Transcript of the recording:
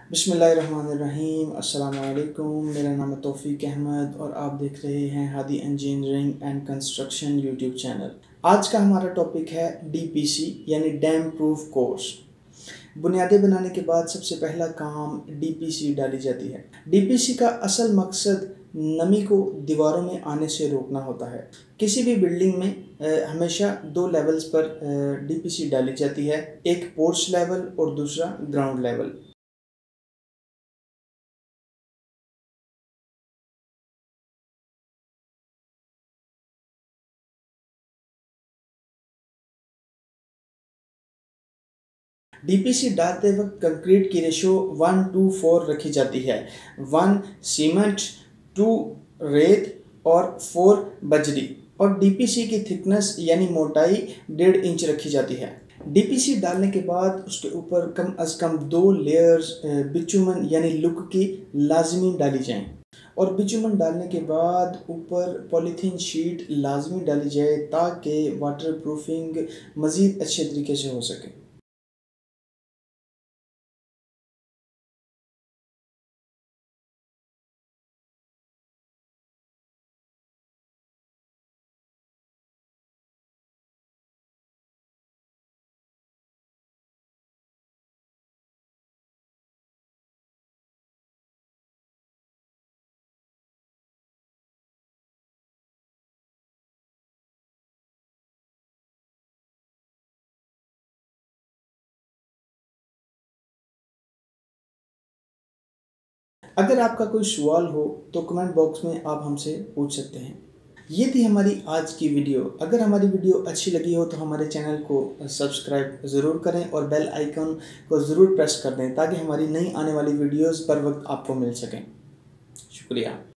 बिस्मिल्लाहिर्रहमानिर्रहीम। अस्सलाम वालेकुम। मेरा नाम है तौफीक अहमद और आप देख रहे हैं Hadi engineering and construction YouTube channel. आज का हमारा टॉपिक है डीपीसी यानी डैम प्रूफ कोर्स। बुनियादें बनाने के बाद सबसे पहला काम डीपीसी डाली जाती है। डीपीसी का असल मकसद नमी को दीवारों में आने से रोकना होता है। किसी भी बिल्डिंग में हमेशा दो लेवल्स पर डीपीसी डाली जाती है, एक पोर्च लेवल और दूसरा ग्राउंड लेवल। डीपीसी डालते वक्त कंक्रीट की रेशो 1:4 रखी जाती है। 1 सीमेंट, 2 रेत और 4 बजरी। और डीपीसी की थिकनेस यानी मोटाई 1.5 इंच रखी जाती है। डीपीसी डालने के बाद उसके ऊपर कम अज़ कम 2 लेयर्स बिचुमन यानी लुक की लाजमी डाली जाएं। और बिचुमन डालने के बाद ऊपर पॉलीथीन शीट लाजमी डाली जाए ताकि वाटर प्रूफिंग मज़ीद अच्छे तरीके से हो सके। अगर आपका कोई सवाल हो तो कमेंट बॉक्स में आप हमसे पूछ सकते हैं। ये थी हमारी आज की वीडियो। अगर हमारी वीडियो अच्छी लगी हो तो हमारे चैनल को सब्सक्राइब ज़रूर करें और बेल आइकन को ज़रूर प्रेस कर दें ताकि हमारी नई आने वाली वीडियोस पर वक्त आपको मिल सकें। शुक्रिया।